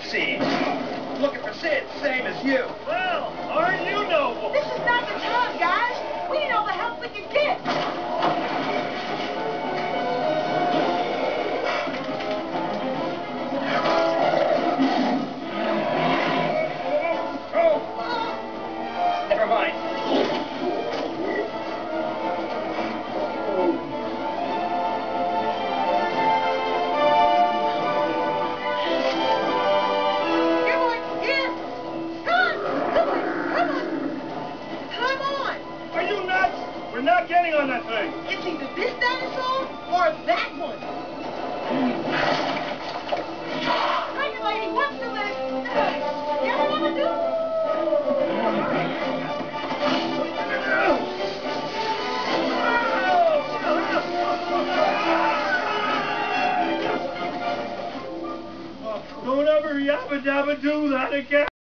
Sid. Looking for Sid, same as you. Well, aren't you noble? This is not the time, guys. We need all the help we can get. Oh! Never mind. Are you nuts? We're not getting on that thing. It's either this dinosaur or that one. Pregnant lady, what's the list? You ever want to do? Don't ever yabba dabba do that again.